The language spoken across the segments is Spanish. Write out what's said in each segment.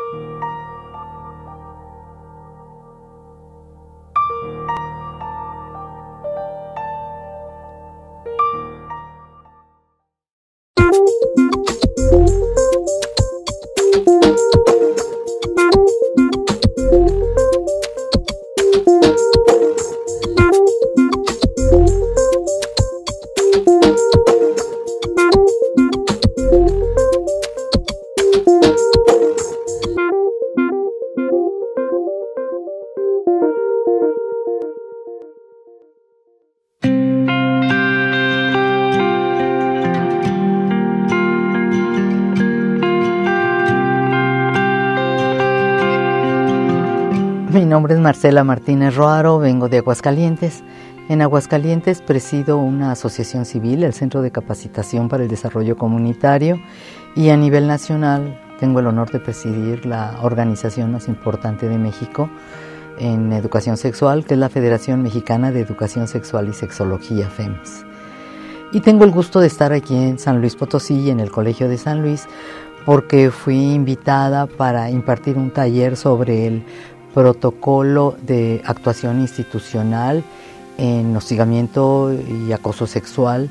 Mi nombre es Marcela Martínez Roaro, vengo de Aguascalientes. En Aguascalientes presido una asociación civil, el Centro de Capacitación para el Desarrollo Comunitario, y a nivel nacional tengo el honor de presidir la organización más importante de México en educación sexual, que es la Federación Mexicana de Educación Sexual y Sexología, FEMES. Y tengo el gusto de estar aquí en San Luis Potosí, en el Colegio de San Luis, porque fui invitada para impartir un taller sobre el protocolo de actuación institucional en hostigamiento y acoso sexual,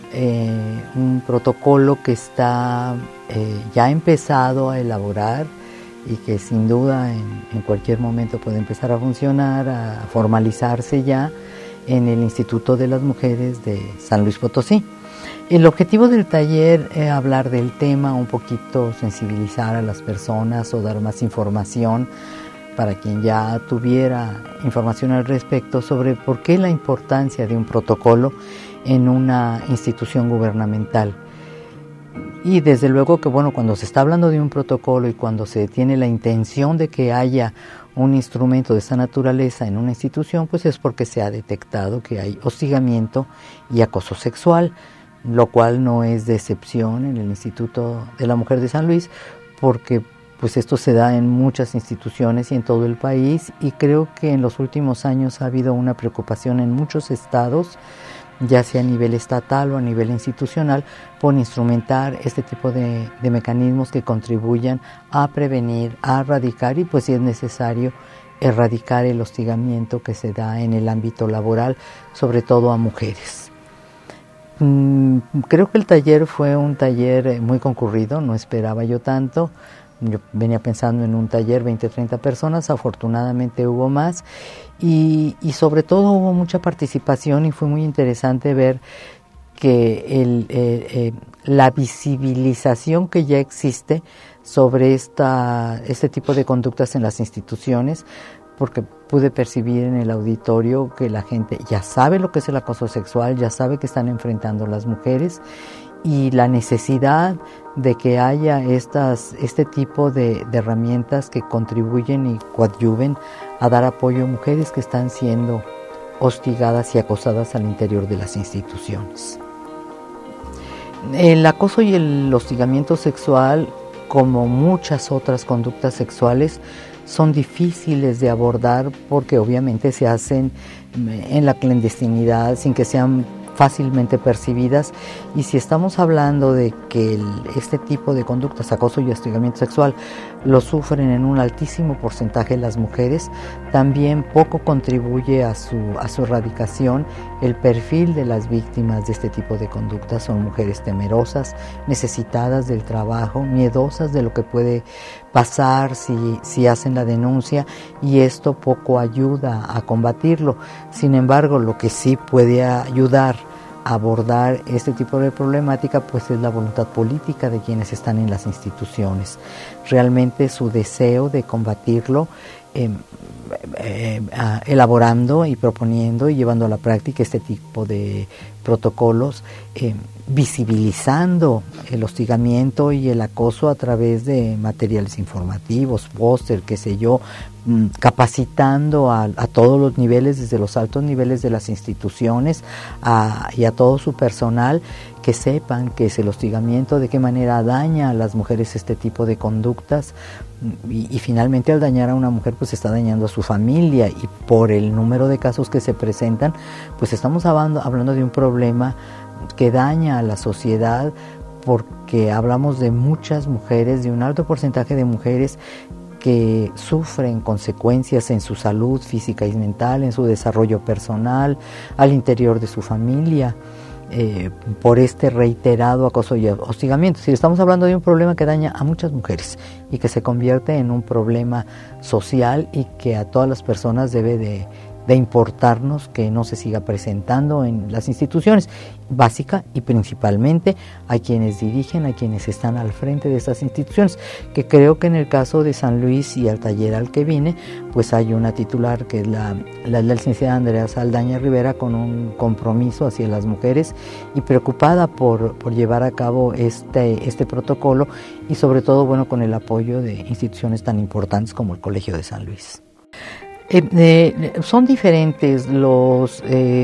un protocolo que está ya empezado a elaborar y que sin duda en cualquier momento puede empezar a funcionar, a formalizarse ya en el Instituto de las Mujeres de San Luis Potosí. El objetivo del taller es hablar del tema, un poquito sensibilizar a las personas o dar más información para quien ya tuviera información al respecto sobre por qué la importancia de un protocolo en una institución gubernamental. Y desde luego que cuando se está hablando de un protocolo y cuando se tiene la intención de que haya un instrumento de esta naturaleza en una institución, pues es porque se ha detectado que hay hostigamiento y acoso sexual, lo cual no es de excepción en el Instituto de la Mujer de San Luis, porque pues esto se da en muchas instituciones y en todo el país, y creo que en los últimos años ha habido una preocupación en muchos estados, ya sea a nivel estatal o a nivel institucional, por instrumentar este tipo de mecanismos que contribuyan a prevenir, a erradicar y pues si es necesario erradicar el hostigamiento que se da en el ámbito laboral, sobre todo a mujeres. Creo que el taller fue un taller muy concurrido, no esperaba yo tanto. Yo venía pensando en un taller, 20-30 personas, afortunadamente hubo más y sobre todo hubo mucha participación y fue muy interesante ver que la visibilización que ya existe sobre este tipo de conductas en las instituciones, porque pude percibir en el auditorio que la gente ya sabe lo que es el acoso sexual, ya sabe que están enfrentando las mujeres y la necesidad de que haya este tipo de herramientas que contribuyen y coadyuven a dar apoyo a mujeres que están siendo hostigadas y acosadas al interior de las instituciones. El acoso y el hostigamiento sexual, como muchas otras conductas sexuales, son difíciles de abordar porque obviamente se hacen en la clandestinidad sin que sean fácilmente percibidas, y si estamos hablando de que este tipo de conductas, acoso y hostigamiento sexual, lo sufren en un altísimo porcentaje las mujeres, también poco contribuye a su erradicación el perfil de las víctimas de este tipo de conductas. Son mujeres temerosas, necesitadas del trabajo, miedosas de lo que puede pasar si hacen la denuncia, y esto poco ayuda a combatirlo. Sin embargo, lo que sí puede ayudar a abordar este tipo de problemática pues es la voluntad política de quienes están en las instituciones. Realmente su deseo de combatirlo, elaborando y proponiendo y llevando a la práctica este tipo de protocolos, visibilizando el hostigamiento y el acoso a través de materiales informativos, póster, qué sé yo, capacitando a todos los niveles, desde los altos niveles de las instituciones y a todo su personal, que sepan qué es el hostigamiento, de qué manera daña a las mujeres este tipo de conductas, y finalmente al dañar a una mujer pues está dañando a su familia, y por el número de casos que se presentan pues estamos hablando de un problema que daña a la sociedad, porque hablamos de muchas mujeres, de un alto porcentaje de mujeres que sufren consecuencias en su salud física y mental, en su desarrollo personal, al interior de su familia, por este reiterado acoso y hostigamiento. Si estamos hablando de un problema que daña a muchas mujeres y que se convierte en un problema social y que a todas las personas debe de importarnos que no se siga presentando en las instituciones, básica y principalmente a quienes dirigen, a quienes están al frente de estas instituciones, que creo que en el caso de San Luis y al taller al que vine, pues hay una titular que es la licenciada Andrea Saldaña Rivera, con un compromiso hacia las mujeres y preocupada por llevar a cabo este protocolo y sobre todo, bueno, con el apoyo de instituciones tan importantes como el Colegio de San Luis. Son diferentes los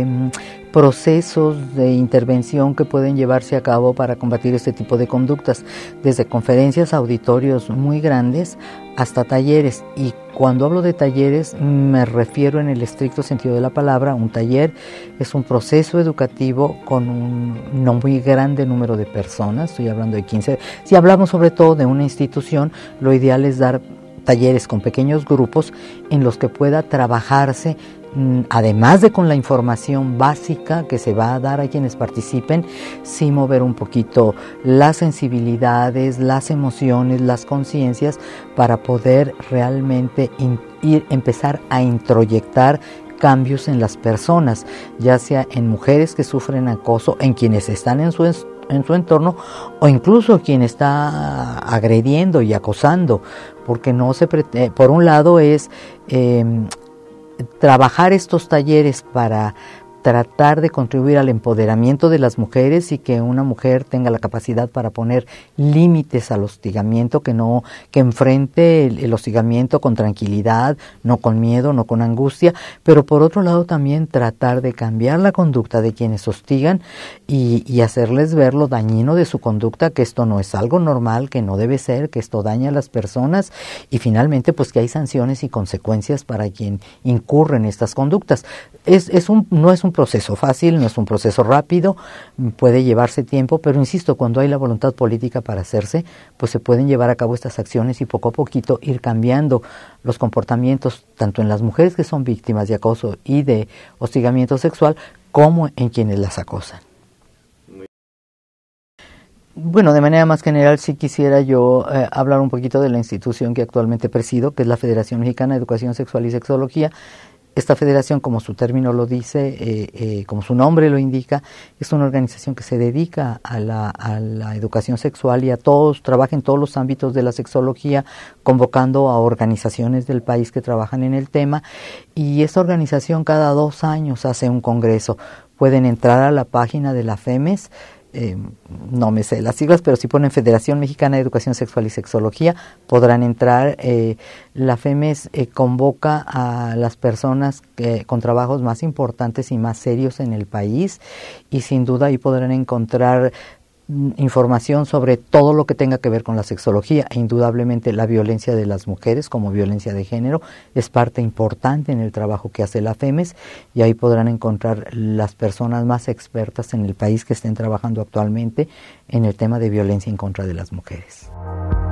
procesos de intervención que pueden llevarse a cabo para combatir este tipo de conductas, desde conferencias, auditorios muy grandes hasta talleres. Y cuando hablo de talleres me refiero en el estricto sentido de la palabra. Un taller es un proceso educativo con un no muy grande número de personas, estoy hablando de 15. Si hablamos sobre todo de una institución, lo ideal es dar talleres con pequeños grupos en los que pueda trabajarse, además de con la información básica que se va a dar a quienes participen, sí mover un poquito las sensibilidades, las emociones, las conciencias, para poder realmente empezar a introyectar cambios en las personas, ya sea en mujeres que sufren acoso, en quienes están en su entorno, o incluso quien está agrediendo y acosando, porque no se por un lado es trabajar estos talleres para tratar de contribuir al empoderamiento de las mujeres y que una mujer tenga la capacidad para poner límites al hostigamiento, que enfrente el hostigamiento con tranquilidad, no con miedo, no con angustia, pero por otro lado también tratar de cambiar la conducta de quienes hostigan y hacerles ver lo dañino de su conducta, que esto no es algo normal, que no debe ser, que esto daña a las personas, y finalmente pues que hay sanciones y consecuencias para quien incurre en estas conductas. No es un proceso fácil, no es un proceso rápido, puede llevarse tiempo, pero insisto, cuando hay la voluntad política para hacerse, pues se pueden llevar a cabo estas acciones y poco a poquito ir cambiando los comportamientos, tanto en las mujeres que son víctimas de acoso y de hostigamiento sexual, como en quienes las acosan. Bueno, de manera más general, sí quisiera yo hablar un poquito de la institución que actualmente presido, que es la Federación Mexicana de Educación Sexual y Sexología. Esta federación, como su término lo dice, como su nombre lo indica, es una organización que se dedica a la educación sexual y trabaja en todos los ámbitos de la sexología, convocando a organizaciones del país que trabajan en el tema, y esta organización cada 2 años hace un congreso. Pueden entrar a la página de la FEMES, no me sé las siglas, pero si ponen Federación Mexicana de Educación Sexual y Sexología, podrán entrar. La FEMES convoca a las personas con trabajos más importantes y más serios en el país, y sin duda ahí podrán encontrar información sobre todo lo que tenga que ver con la sexología. E indudablemente la violencia de las mujeres como violencia de género es parte importante en el trabajo que hace la FEMES, y ahí podrán encontrar las personas más expertas en el país que estén trabajando actualmente en el tema de violencia en contra de las mujeres.